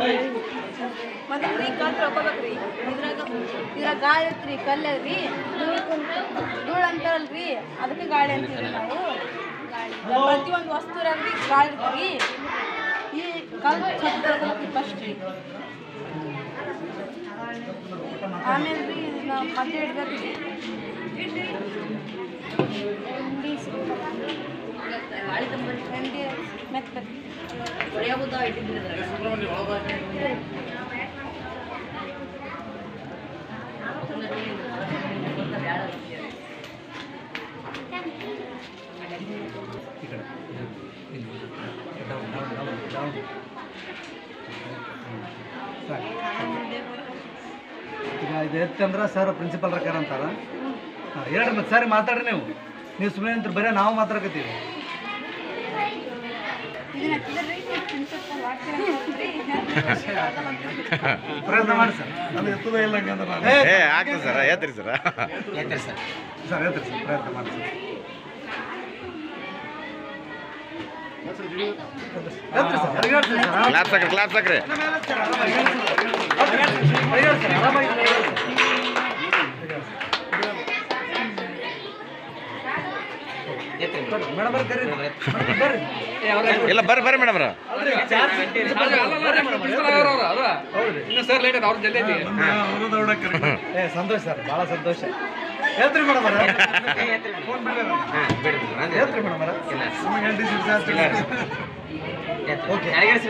ಮತ್ತೆ ಕಲ್ ತೊಳ್ಕೊಬೇಕ್ರಿ. ಇದ್ರಾಗ ಗಾಳಿ ಐತ್ರಿ, ಕಲ್ಲು ರೀ, ಧೂಳು ಅಂತಾರಲ್ರಿ, ಅದಕ್ಕೆ ಗಾಳಿ ಅಂತೀವಿ ನಾವು. ಪ್ರತಿಯೊಂದು ವಸ್ತುರಾಗ್ರಿ ಗಾಳಿ ಇರ್ತೀವಿ. ಈ ಕಲ್ಲು ಸ್ವಚ್ಛ ತೊಳ್ಕೊಬೇಕ್ರಿ ಫಸ್ಟ್ ರೀ. ಆಮೇಲೆ ರೀ ಇದನ್ನ ಮಧ್ಯೆ ಇಡ್ಬೇಕ್ರಿ. ಹಿಂಡಿ ಮೆತ್ತಬೇಕು. ಈಗ ಇದು ಎತ್ತಂದ್ರೆ ಸರ್ ಪ್ರಿನ್ಸಿಪಲ್ ರಕಾರ ಅಂತಾರ. ಎರಡು ಮತ್ತೆ ಸರಿ ಮಾತಾಡ್ರಿ ನೀವು ಸುಮ್ಮನೆ ಅಂತ ಬರೀ ನಾವು ಮಾತಾಡ್ಕತ್ತೀವಿ. ಪ್ರಯತ್ನ ಮಾಡಿ ಸರ್. ಅದು ಎತ್ತದ ಇಲ್ಲ ಆಗ್ತದೆ ಸರ್. ಎತ್ತರಿ ಸರ್. ಸರ್ ಹೇಳ್ತೀರಿ ಸರ್, ಪ್ರಯತ್ನ ಮಾಡಿ ಸರ್. ಕ್ಲಾಪ್ ಸಾಕ್ರಿ, ಕ್ಲಾಪ್ ಸಾಕ್ರಿ. ಇಲ್ಲ ಬರ್ರಿ ಬರ್ರಿ ಮೇಡಮ್ ಸಂತೋಷ ಸರ್, ಭಾಳ ಸಂತೋಷ. ಹೇಳ್ತೀರಿ ಮೇಡಮ್ ಹೇಳ್ತೀರಿ ಮೇಡಮ್ ಓಕೆ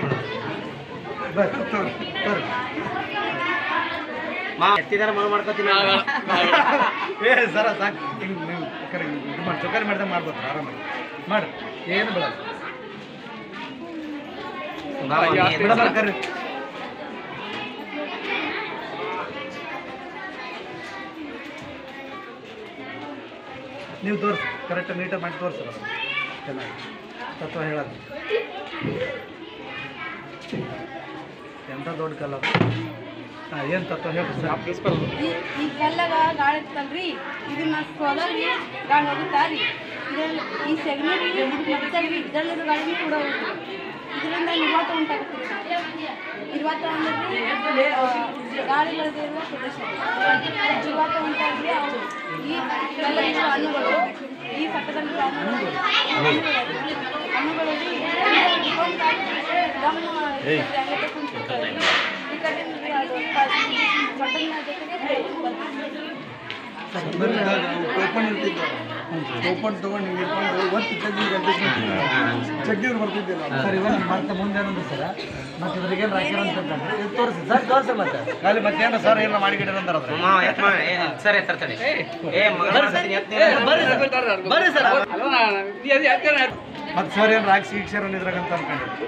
ಎತ್ತಿದಾರ ಮಾಡ್ಕೊತೀನಿ. ಏ ಸರ ಸಾಕು, ಹಿಂಗೆ ನೀವು ಇದು ಮಾಡಿ ಚೊಕ್ಕಾರಿ ಮಾಡಿದಾಗ ಮಾಡ್ಬೋದು ಆರಾಮಾಗಿ ಮಾಡಿ, ಏನು ಬಿಡಲ್ಲ. ಮೇಡಮ್ ಕರ್ರಿ. ನೀವು ತೋರಿಸಿ, ಕರೆಕ್ಟಾಗಿ ನೀಟಾಗಿ ಮಾಡಿ ತೋರಿಸಲ್ಲ ಚೆನ್ನಾಗಿ ತತ್ವ ಹೇಳೋದು. ಎಂಥ ದೊಡ್ಡ ಕಲ್ಲ ಏನು ತತ್ವ ಹೇಳಿ ಸರ್. ಈ ಕಲ್ಲಾಗ ಗಾಳಿ ಇರ್ತಲ್ರಿ, ಇದನ್ನ ಸೋಲರಿ ಗಾಳಿ ಹೋಗುತ್ತಾರಿ. ಇದರಲ್ಲಿ ಈ ಸೆಗಣಿ ಮತ್ತಲ್ರಿ, ಇದರಲ್ಲಿರೋ ಗಾಳಿನೂ ಕೂಡ ಹೋಗುತ್ತೆ. ಇದರಿಂದ ನಿರ್ವಾತ ಉಂಟಾಗುತ್ತದೆ. ನಿರ್ವಾತ ಅಂದರೆ ಗಾಳಿ ಬರದೇ ಇರುವ ಪ್ರದೇಶ. ನಿರ್ವಾತ ಉಂಟಾಗಿ ಈ ಕಲ್ಲಲ್ಲಿರುವ ಹಣ್ಣುಗಳು, ಈ ಪಕ್ಕದಲ್ಲಿರುವ ಹಣ್ಣುಗಳಲ್ಲಿ ಓಪನ್ ತೊಗೊಂಡು ಹಿಂಗೆ ಇಟ್ಕೊಂಡು ಒತ್ತು ಜಗ್ಗಿದ್ರು ಬರ್ತಿದ್ದಿಲ್ಲ ಸರ್. ಇವಾಗ ಮತ್ತೆ ಮುಂದೆ ಏನಂದ್ರೆ ಸರ್, ಮತ್ತೆ ಇದ್ರಿಗೇನು ಹಾಕ್ಯಾರ ಅಂತಂದ್ರೆ ಇದು ತೋರಿಸಿ ಸರ್, ತೋರಿಸಿ ಮತ್ತೆ ಖಾಲಿ ಮತ್ತೇನು ಸರ್ ಏನೋ ಮಾಡಿಗಿಡ್ರಿ ಅಂತಾರೆ ಸರ್ ಬರ್ರಿ ಸರ್. ಮತ್ತೆ ಸರ್ ಏನು ರಾಕ್ಸಿ ಗೀಕ್ಷರ ಇದ್ರಾಗ ಅಂತ ಅನ್ಕೊಂಡ್ರಿ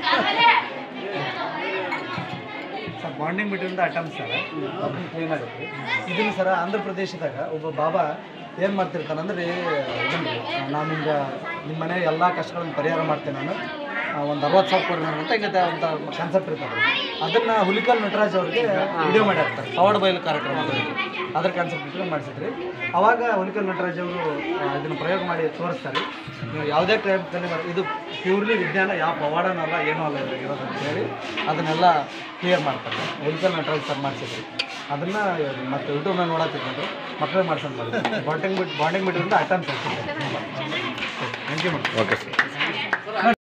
sir. Bonding between the atoms sir clean ಆಗುತ್ತೆ. ಇದನ್ನು ಸರ ಆಂಧ್ರ ಪ್ರದೇಶದಾಗ ಒಬ್ಬ ಬಾಬಾ ಏನು ಮಾಡ್ತಿರ್ತಾನಂದ್ರೆ, ಇದನ್ನು ನಾನು ಹಿಂಗೆ ನಿಮ್ಮ ಮನೆ ಎಲ್ಲ ಕಷ್ಟಗಳನ್ನು ಪರಿಹಾರ ಮಾಡ್ತೇನೆ ನಾನು, ಒಂದು 60,000 ಕೊಡ್ರಿ ನಾನು ಅಂತ ಹಿಂಗೆ ಒಂದು ಕಾನ್ಸೆಪ್ಟ್ ಇರ್ತದೆ. ಅದನ್ನು ಹುಲಿಕಲ್ ನಟರಾಜ್ ಅವ್ರಿಗೆ ವಿಡಿಯೋ ಮಾಡಿರ್ತಾರೆ, ಪವಾಡ ಬಯಲು ಕಾರ್ಯಕ್ರಮ ಅದ್ರ ಕಾನ್ಸೆಪ್ಟ್ ಇಟ್ಕೊಂಡು ಮಾಡಿಸಿದ್ರಿ. ಅವಾಗ ಹುಲಿಕಲ್ ನಟರಾಜ್ ಅವರು ಇದನ್ನು ಪ್ರಯೋಗ ಮಾಡಿ ತೋರಿಸ್ತಾರೆ. ನೀವು ಯಾವುದೇ ಟೈಮಲ್ಲಿ ಇದು ಪ್ಯೂರ್ಲಿ ವಿಜ್ಞಾನ, ಯಾವ ಪವಾಡನಲ್ಲ ಏನೂ ಅಲ್ಲ ಇದ್ರಾಗ ಇರೋದು ಅಂತ ಹೇಳಿ ಅದನ್ನೆಲ್ಲ ಕ್ಲಿಯರ್ ಮಾಡ್ತಾರೆ. ಹುಲಿಕಲ್ ನಟರಾಜ್ ಸರ್ ಮಾಡಿಸಿದ್ರಿ. ಅದನ್ನು ಮತ್ತೆ ಯೂಟ್ಯೂಬ್ನಾಗ ನೋಡತ್ತಿದ್ದಂದ್ರೆ ಮಕ್ಕಳೇ ಮಾಡ್ಸೋದು ಮಾಡಿದ್ರು. ಬಾಂಡಿಂಗ್ ಬಿಟ್ಟಿಂದ ಅಟೆಂಪ್ಟ್ ಆಗ್ತಿದೆ. Thank you madam. Okay sir.